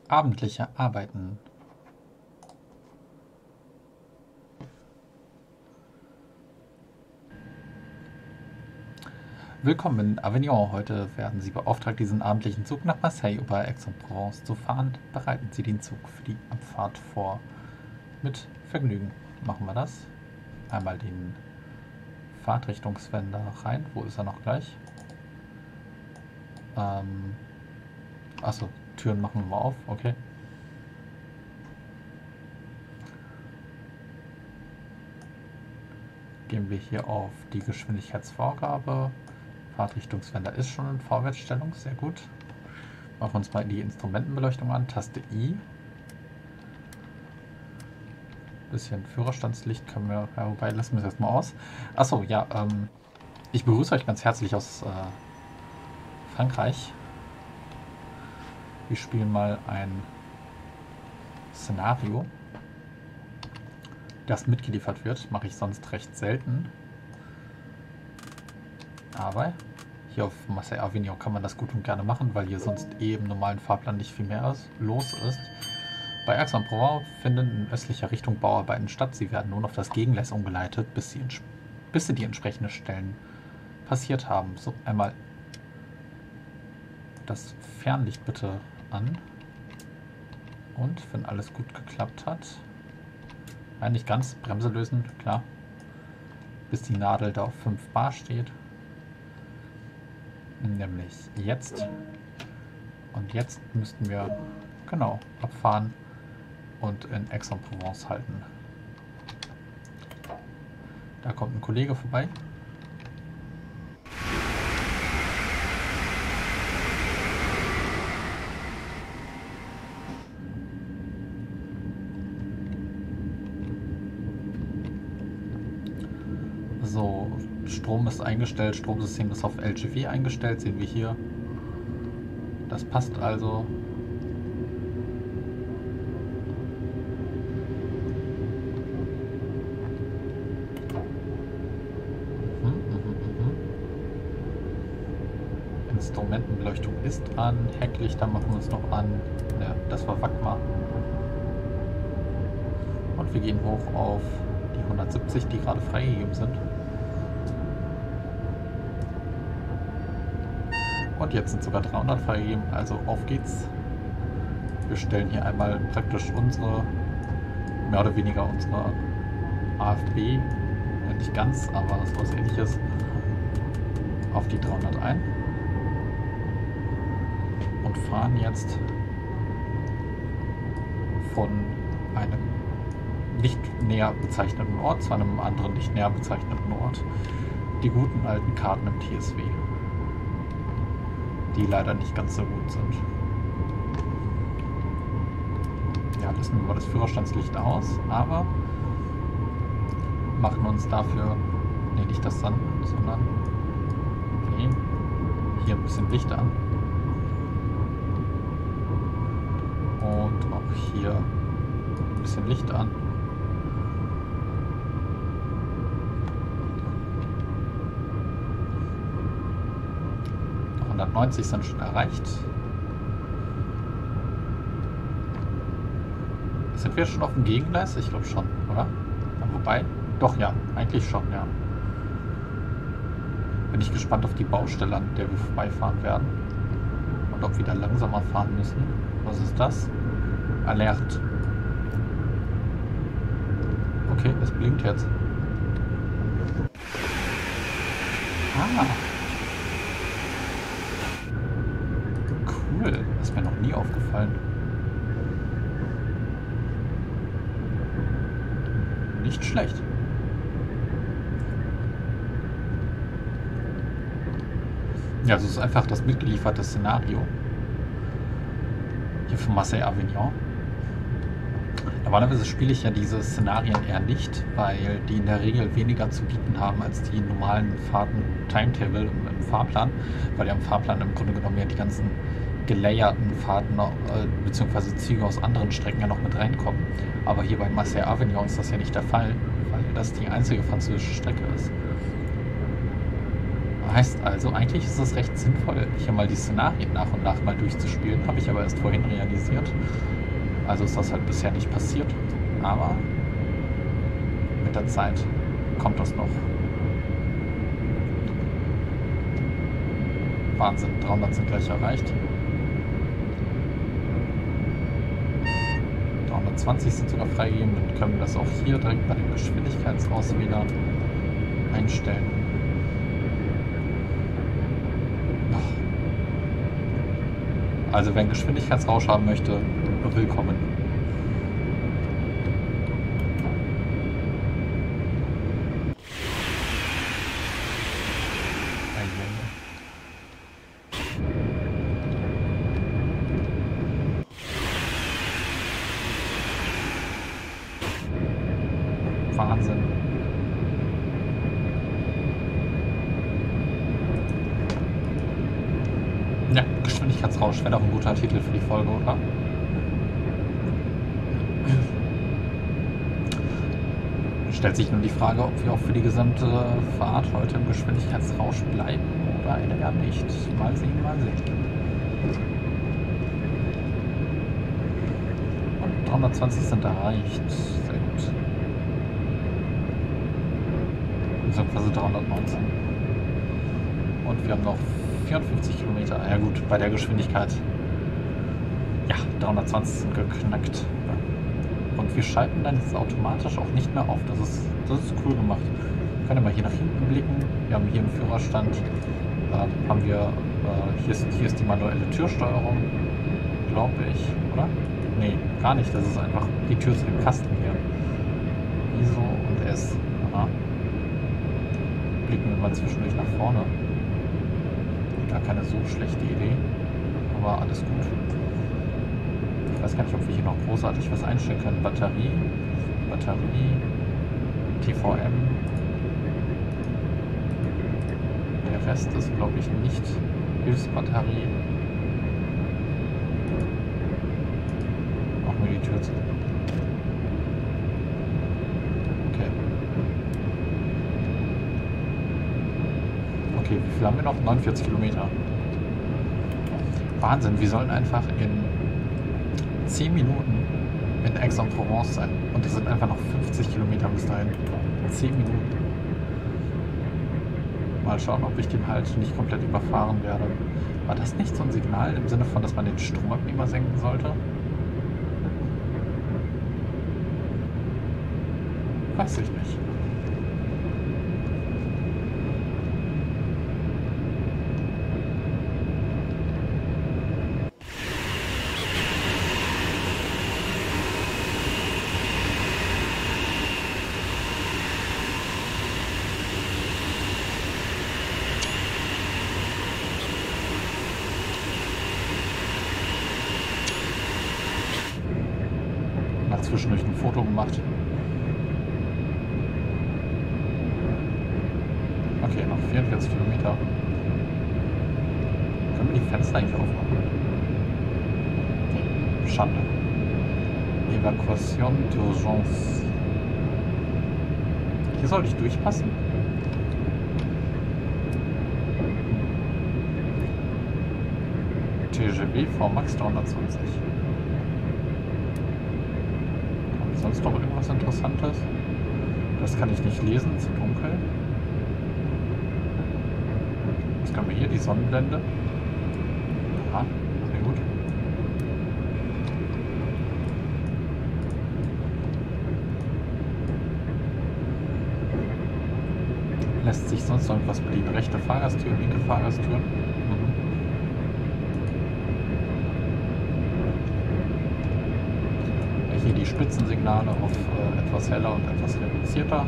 Abendliche Arbeiten. Willkommen in Avignon. Heute werden Sie beauftragt, diesen abendlichen Zug nach Marseille über Aix-en-Provence zu fahren. Bereiten Sie den Zug für die Abfahrt vor. Mit Vergnügen machen wir das. Einmal den Fahrtrichtungswender rein. Wo ist er noch gleich? Achso, Türen machen wir auf. Okay. Gehen wir hier auf die Geschwindigkeitsvorgabe. Fahrtrichtungswender ist schon in Vorwärtsstellung, sehr gut. Machen wir uns mal die Instrumentenbeleuchtung an, Taste I. Bisschen Führerstandslicht können wir, ja, wobei lassen wir es erstmal aus. Achso, ja, ich begrüße euch ganz herzlich aus Frankreich. Wir spielen mal ein Szenario, das mitgeliefert wird. Mache ich sonst recht selten. Aber hier auf Marseille Avignon kann man das gut und gerne machen, weil hier sonst im normalen Fahrplan nicht viel mehr los ist. Bei Aix-en-Provence finden in östlicher Richtung Bauarbeiten statt. Sie werden nun auf das Gegenläs umgeleitet, bis sie die entsprechenden Stellen passiert haben. So, einmal das Fernlicht bitte an. Und wenn alles gut geklappt hat, nicht ganz, Bremse lösen, klar, bis die Nadel da auf 5 Bar steht. Nämlich jetzt. Und jetzt müssten wir, genau, abfahren und in Aix-en-Provence halten. Da kommt ein Kollege vorbei. So, Strom ist eingestellt, Stromsystem ist auf LGW eingestellt, sehen wir hier. Das passt also. Instrumentenbeleuchtung ist an, Hecklichter machen wir uns noch an. Ja, das war Wagmar. Und wir gehen hoch auf die 170, die gerade freigegeben sind. Und jetzt sind sogar 300 freigegeben, also auf geht's. Wir stellen hier einmal praktisch mehr oder weniger unsere AFB, nicht ganz, aber sowas ähnliches, auf die 300 ein. Und fahren jetzt von einem nicht näher bezeichneten Ort zu einem anderen nicht näher bezeichneten Ort. Die guten alten Karten im TSW, die leider nicht ganz so gut sind. Ja, lassen wir mal das Führerstandslicht aus, aber machen uns dafür, nee, nicht das Sanden, sondern okay, hier ein bisschen Licht an. Und auch hier ein bisschen Licht an. Die 190 sind schon erreicht. Sind wir schon auf dem Gegengleis? Ich glaube schon, oder? Ja, wobei, doch ja, eigentlich schon, ja. Bin ich gespannt auf die Baustelle, an der wir vorbeifahren werden. Und ob wir da langsamer fahren müssen. Was ist das? Alert. Okay, es blinkt jetzt. Ah. Cool. Das ist mir noch nie aufgefallen. Nicht schlecht. Ja, also es ist einfach das mitgelieferte Szenario. Hier von Marseille Avignon. Normalerweise spiele ich ja diese Szenarien eher nicht, weil die in der Regel weniger zu bieten haben als die normalen Fahrten Timetable im Fahrplan, weil ja im Fahrplan im Grunde genommen ja die ganzen gelayerten Fahrten bzw. Züge aus anderen Strecken ja noch mit reinkommen. Aber hier bei Marseille Avignon ist das ja nicht der Fall, weil das die einzige französische Strecke ist. Heißt also, eigentlich ist es recht sinnvoll, hier mal die Szenarien nach und nach mal durchzuspielen. Habe ich aber erst vorhin realisiert. Also ist das halt bisher nicht passiert. Aber mit der Zeit kommt das noch. Wahnsinn, 300 sind gleich erreicht. 320 sind sogar freigegeben. Dann können wir das auch hier direkt bei dem Geschwindigkeitsauswähler einstellen. Also wer einen Geschwindigkeitsrausch haben möchte, willkommen. Wahnsinn. Ja, Geschwindigkeitsrausch wäre doch ein guter Titel für die Folge, oder? Stellt sich nur die Frage, ob wir auch für die gesamte Fahrt heute im Geschwindigkeitsrausch bleiben oder eher nicht. Mal sehen, mal sehen. Und 320 sind erreicht. Sehr gut. Beziehungsweise 319. Und wir haben noch 54 Kilometer. Ja gut, bei der Geschwindigkeit. Ja, 320 sind geknackt. Und wir schalten dann jetzt automatisch auch nicht mehr auf. Das ist cool gemacht. Wir können mal hier nach hinten blicken. Wir haben hier im Führerstand, hier ist die manuelle Türsteuerung, glaube ich, oder? Nee, gar nicht. Das ist einfach die Tür zu dem Kasten hier. ISO und S. Aha. Blicken wir mal zwischendurch nach vorne. Gar keine so schlechte Idee, aber alles gut. Ich weiß gar nicht, ob wir hier noch großartig was einstellen können. Batterie, TVM. Der Rest ist, glaube ich, nicht Hilfsbatterie. Auch nur die Tür zu. Okay. Okay, wie viel haben wir noch? 49 Kilometer. Wahnsinn, wir sollen einfach in 10 Minuten in Aix-en-Provence sein. Und es sind einfach noch 50 Kilometer bis dahin. 10 Minuten. Mal schauen, ob ich den halt nicht komplett überfahren werde. War das nicht so ein Signal im Sinne von, dass man den Stromabnehmer senken sollte? Weiß ich nicht. Zwischendurch ein Foto gemacht. Okay, noch 44 Kilometer. Können wir die Fenster eigentlich aufmachen? Nee, Schande. Evakuation d'urgence. Hier sollte ich durchpassen. TGV VMAX 320. Sonst noch irgendwas Interessantes? Das kann ich nicht lesen, zu dunkel. Was können wir hier? Die Sonnenblende. Aha, sehr gut. Lässt sich sonst noch irgendwas bedienen? Rechte Fahrgasttür, linke Fahrgasttür. Hier die Spitzensignale auf etwas heller und etwas reduzierter.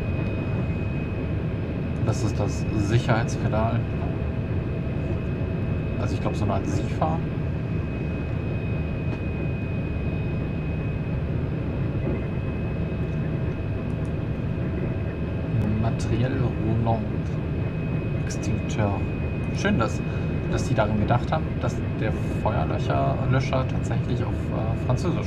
Das ist das Sicherheitspedal. Also ich glaube so eine Art SIFA. Materiell roulant. Extincteur. Schön, dass die daran gedacht haben, dass der Feuerlöscher tatsächlich auf Französisch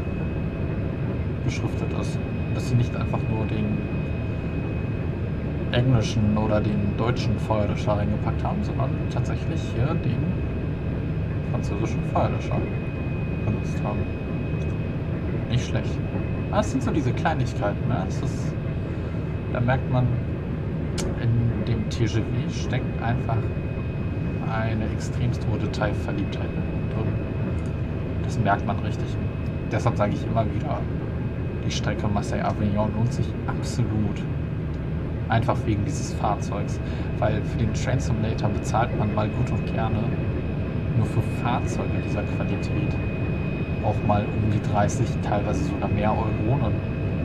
beschriftet ist. Dass sie nicht einfach nur den englischen oder den deutschen Feuerlöscher reingepackt haben, sondern tatsächlich hier den französischen Feuerlöscher benutzt haben. Nicht schlecht. Aber es sind so diese Kleinigkeiten, ne? Da merkt man, in dem TGV steckt einfach eine extremst hohe Detailverliebtheit drin. Das merkt man richtig. Deshalb sage ich immer wieder, die Strecke Marseille-Avignon lohnt sich absolut. Einfach wegen dieses Fahrzeugs. Weil für den Train Simulator bezahlt man mal gut und gerne nur für Fahrzeuge dieser Qualität auch mal um die 30, teilweise sogar mehr Euro. Und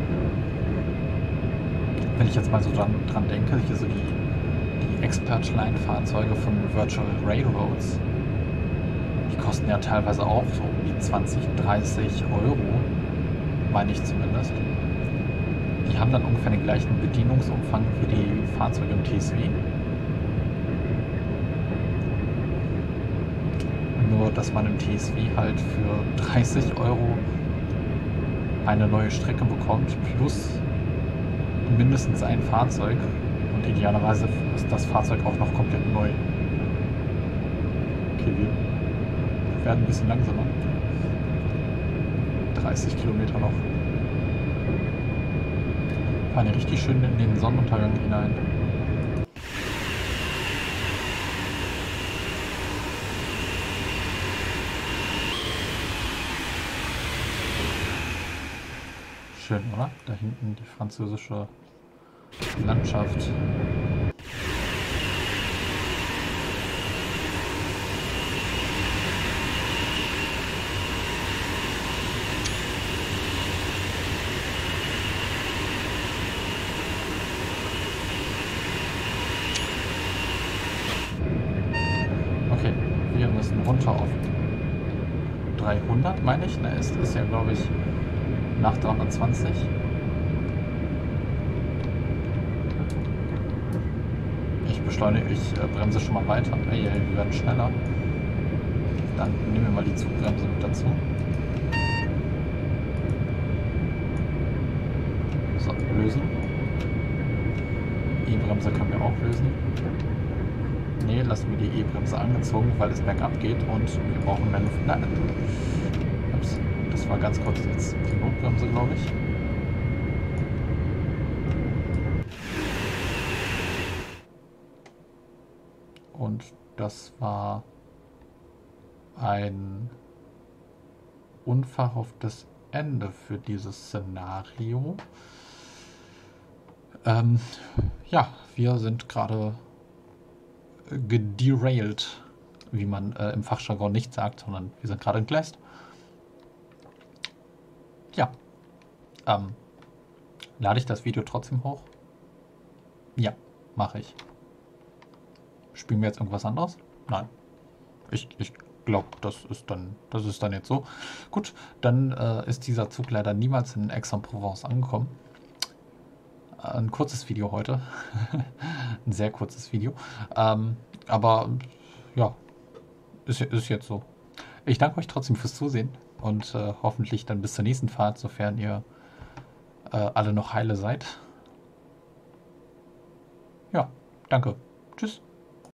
wenn ich jetzt mal so dran denke, hier so die Expert-Line-Fahrzeuge von Virtual Railroads, die kosten ja teilweise auch so um die 20, 30 Euro, meine ich zumindest. Die haben dann ungefähr den gleichen Bedienungsumfang wie die Fahrzeuge im TSV. Nur, dass man im TSV halt für 30 Euro eine neue Strecke bekommt, plus mindestens ein Fahrzeug. Und idealerweise ist das Fahrzeug auch noch komplett neu. Okay, wir werden ein bisschen langsamer. 30 Kilometer noch. Fahren hier richtig schön in den Sonnenuntergang hinein. Schön, oder? Da hinten die französische Landschaft. Okay, wir müssen runter auf 300, meine ich. Ne, es ist ja, glaube ich, nach 320. Ich bremse schon mal weiter. Hey, wir werden schneller. Dann nehmen wir mal die Zugbremse mit dazu. So, lösen. E-Bremse können wir auch lösen. Ne, lassen wir die E-Bremse angezogen, weil es bergab geht und wir brauchen mehr Luft. Nein. Ups, das war ganz kurz jetzt die Notbremse, glaube ich. Und das war ein unverhofftes Ende für dieses Szenario. Ja, wir sind gerade gederailed, wie man im Fachjargon nicht sagt, sondern wir sind gerade entgleist. Ja, lade ich das Video trotzdem hoch? Ja, mache ich. Spielen wir jetzt irgendwas anderes? Nein. Ich glaube, das ist dann jetzt so. Gut, dann ist dieser Zug leider niemals in Aix-en-Provence angekommen. Ein kurzes Video heute. Ein sehr kurzes Video. Aber ja, ist jetzt so. Ich danke euch trotzdem fürs Zusehen und hoffentlich dann bis zur nächsten Fahrt, sofern ihr alle noch heile seid. Ja, danke. Tschüss.